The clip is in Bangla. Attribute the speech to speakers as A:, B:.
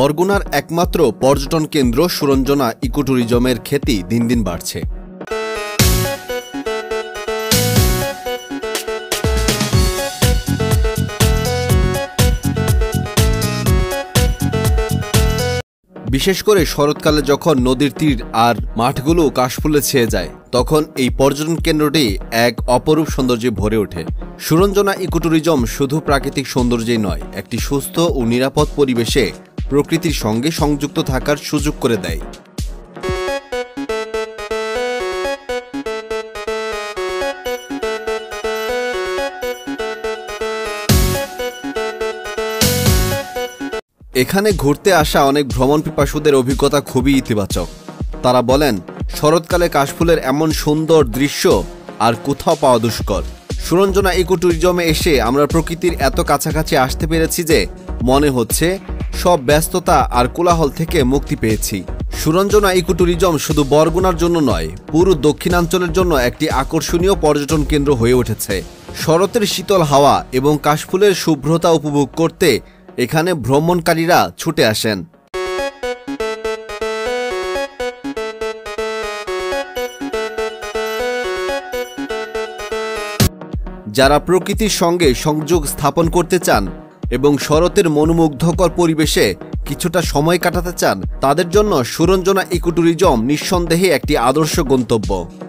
A: বরগুনার একমাত্র পর্যটন কেন্দ্র সুরঞ্জনা ইকোট্যুরিজমের খ্যাতি দিন দিন বাড়ছে। বিশেষ করে শরৎকালে যখন নদীর তীর আর মাঠগুলো কাশফুলে ছেয়ে যায়, তখন এই পর্যটন কেন্দ্রটি এক অপরূপ সৌন্দর্যে ভরে ওঠে। সুরঞ্জনা ইকোট্যুরিজম শুধু প্রাকৃতিক সৌন্দর্যই নয়, একটি সুস্থ ও নিরাপদ পরিবেশে প্রকৃতির সঙ্গে সংযুক্ত থাকার সুযোগ করে দেয়। এখানে ঘুরতে আসা অনেক ভ্রমণ পিপাসুদের অভিজ্ঞতা খুবই ইতিবাচক। তারা বলেন, শরৎকালে কাশফুলের এমন সুন্দর দৃশ্য আর কোথাও পাওয়া দুষ্কর। সুরঞ্জনা ইকোট্যুরিজমে এসে আমরা প্রকৃতির এত কাছাকাছি আসতে পেরেছি যে মনে হচ্ছে সব ব্যস্ততা আর কোলাহল থেকে মুক্তি পেয়েছি। সুরঞ্জনা ইকোট্যুরিজম শুধু বরগুনার জন্য নয়, পুরো দক্ষিণাঞ্চলের জন্য একটি আকর্ষণীয় পর্যটন কেন্দ্র হয়ে উঠেছে। শরতের শীতল হাওয়া এবং কাশফুলের শুভ্রতা উপভোগ করতে এখানে ভ্রমণকারীরা ছুটে আসেন। যারা প্রকৃতির সঙ্গে সংযোগ স্থাপন করতে চান এবং শরতের মনোমুগ্ধকর পরিবেশে কিছুটা সময় কাটাতে চান, তাদের জন্য সুরঞ্জনা ইকোট্যুরিজম নিঃসন্দেহে একটি আদর্শ গন্তব্য।